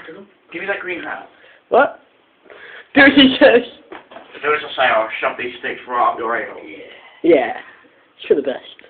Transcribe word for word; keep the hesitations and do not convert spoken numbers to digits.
Give me that green hat. What? Dirty says. Notice I say I'll shove these sticks right up your anal. Yeah. It's for the best.